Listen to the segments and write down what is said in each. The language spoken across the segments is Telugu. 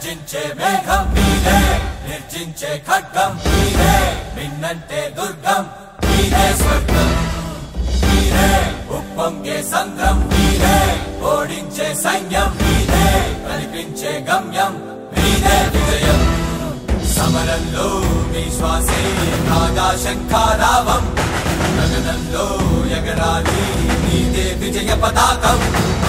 గర్జించే మేఘం మీరే నిర్జించే ఖడ్గం మీరే మిన్నంటే దుర్గం మీరే స్వర్గం మీరే ఉప్పొంగే సంద్రం మీరే ఓడించే సైన్యం మీరే కనిపించే గమ్యం మీరే విజయం సమరంలో మీ శ్వాసే నాగా శంఖారావం గగనంలో ఎగరాలి మీదే విజయ పతాకం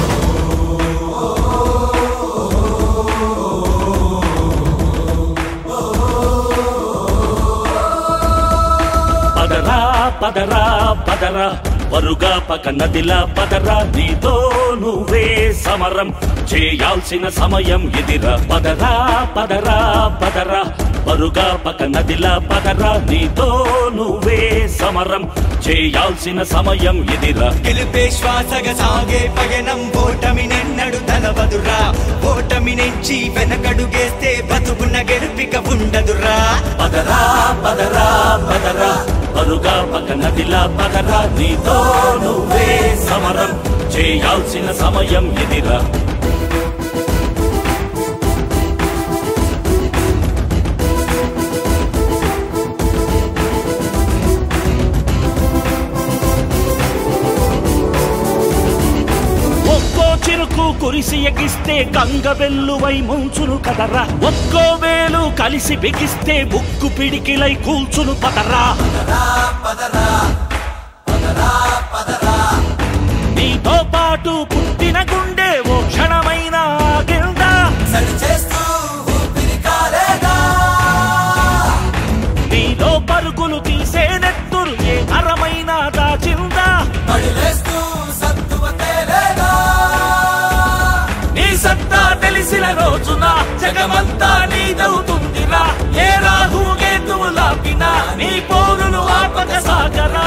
పదరా పదరా పదరా వరుగా పక నదిలా పదరా నీతో నువ్వే సమరం చేయాల్సిన సమయం ఇదిరా పదరా పదరా పదరా వరుగా పక నదిలా పదరా నీతో నువ్వే సమరం చేయాల్సిన సమయం ఇదిరా గెలుపే శ్వాసగా సాగే పయనం ఓటమి నెన్నడు తలవదురా ఓటమి నుంచి వెనకడుగేస్తే బతుకున్న గెలుపిక ఉండదురా పదరా పదరా పదరా వరుగా పక నదిలా పదరా నీతో నువ్వే సమరం చేయాల్సిన సమయం ఇదిరా చిరుకు కురిసి ఎగిస్తే గంగబెల్లువై ముంచును కదరా ఒక్కో వేలు కలిసి బిగిస్తే ముక్కు పిడికిలై కూల్చును పదరా నీతో పాటు పుట్టిన గుండె ఓ క్షణమైన ఆగిందా నీలో పరుగులు తీసే నెత్తురు ఏ అరమైన దాచిందా సత్తా తెలిసిన రోజున జగమంతా నీదవుతుందిరా ఏ రాహు కేతువు లాపినా నీ పోరులు ఆపక సాగరా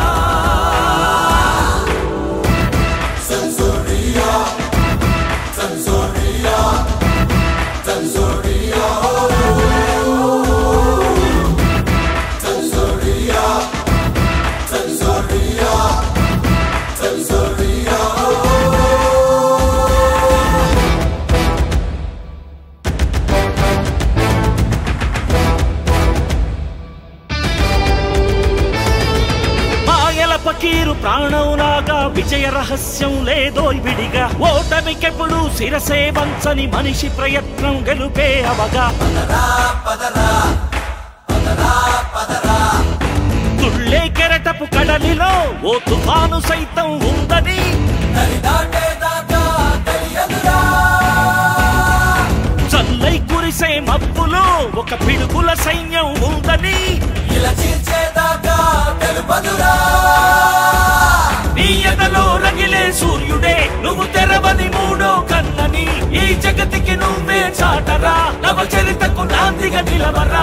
పకీరు ప్రాణంలాగా విజయ రహస్యం లేదోయ్ విడిగా ఓటమికెప్పుడు శిరసే వంచని మనిషి ప్రయత్నం గెలుపే అవగా తుళ్ళే కెరటపు కడలిలో ఓ తుఫాను సైతం ఉందని చల్లై కురిసే మబ్బులో ఒక పిడుగుల సైన్యం ఉందని నీ ఎదలో రగిలే సూర్యుడే నువ్వు తెరవని మూడో కన్నని ఈ జగతికి నువ్వే చాటరా నవ చరితకు నాందిగా నిలవరా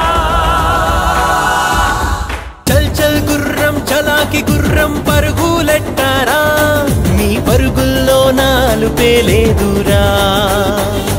చల్ చల్ గుర్రం చలాకి గుర్రం పరుగులెట్టారా మీ పరుగుల్లో నాలుపే లేదురా